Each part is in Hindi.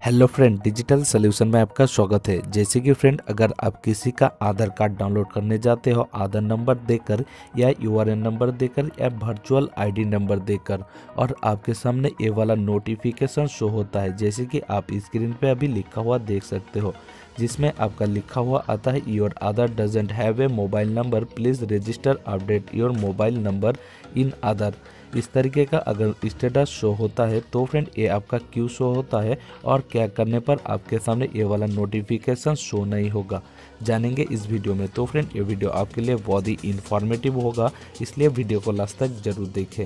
हेलो फ्रेंड, डिजिटल सॉल्यूशन में आपका स्वागत है। जैसे कि फ्रेंड, अगर आप किसी का आधार कार्ड डाउनलोड करने जाते हो आधार नंबर देकर या यूआरएन नंबर देकर या वर्चुअल आईडी नंबर देकर, और आपके सामने ये वाला नोटिफिकेशन शो होता है, जैसे कि आप स्क्रीन पे अभी लिखा हुआ देख सकते हो, जिसमें आपका लिखा हुआ आता है your Aadhaar doesn't have a mobile number, please register update your mobile number in Aadhaar. इस तरीके का अगर स्टेटस शो होता है तो फ्रेंड ये आपका क्यों शो होता है और क्या करने पर आपके सामने ये वाला नोटिफिकेशन शो नहीं होगा, जानेंगे इस वीडियो में। तो फ्रेंड ये वीडियो आपके लिए बहुत ही इंफॉर्मेटिव होगा, इसलिए वीडियो को लास्ट तक जरूर देखें।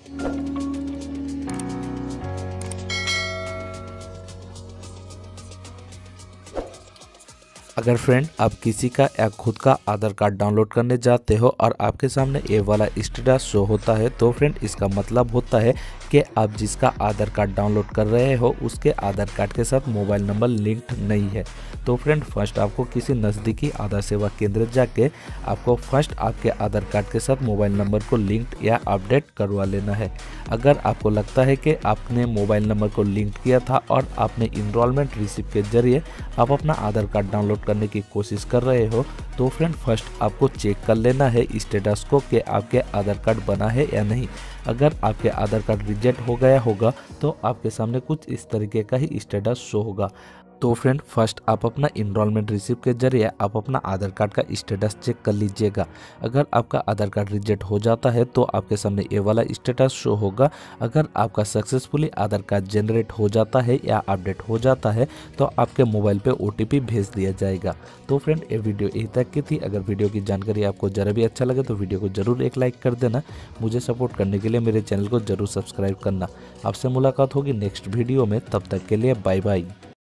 अगर फ्रेंड आप किसी का या खुद का आधार कार्ड डाउनलोड करने जाते हो और आपके सामने ये वाला स्टेटस शो होता है तो फ्रेंड इसका मतलब होता है कि आप जिसका आधार कार्ड डाउनलोड कर रहे हो उसके आधार कार्ड के साथ मोबाइल नंबर लिंक्ड नहीं है। तो फ्रेंड फर्स्ट आपको किसी नज़दीकी आधार सेवा केंद्र जाके आपको फर्स्ट आपके आधार कार्ड के साथ मोबाइल नंबर को लिंक्ड या अपडेट करवा लेना है। अगर आपको लगता है कि आपने मोबाइल नंबर को लिंक किया था और आपने इनरोलमेंट रिसिप्ट के जरिए आप अपना आधार कार्ड डाउनलोड करने की कोशिश कर रहे हो तो फ्रेंड फर्स्ट आपको चेक कर लेना है स्टेटस को कि आपके आधार कार्ड बना है या नहीं। अगर आपके आधार कार्ड रिजेक्ट हो गया होगा तो आपके सामने कुछ इस तरीके का ही स्टेटस शो होगा। तो फ्रेंड फर्स्ट आप अपना इनरोलमेंट रिसिप्ट के जरिए आप अपना आधार कार्ड का स्टेटस चेक कर लीजिएगा। अगर आपका आधार कार्ड रिजेक्ट हो जाता है तो आपके सामने ये वाला स्टेटस शो होगा। अगर आपका सक्सेसफुली आधार कार्ड जनरेट हो जाता है या अपडेट हो जाता है तो आपके मोबाइल पे ओटीपी भेज दिया जाएगा। तो फ्रेंड ये वीडियो यहीं तक की थी। अगर वीडियो की जानकारी आपको ज़रा भी अच्छा लगे तो वीडियो को जरूर एक लाइक कर देना। मुझे सपोर्ट करने के लिए मेरे चैनल को जरूर सब्सक्राइब करना। आपसे मुलाकात होगी नेक्स्ट वीडियो में, तब तक के लिए बाय बाय।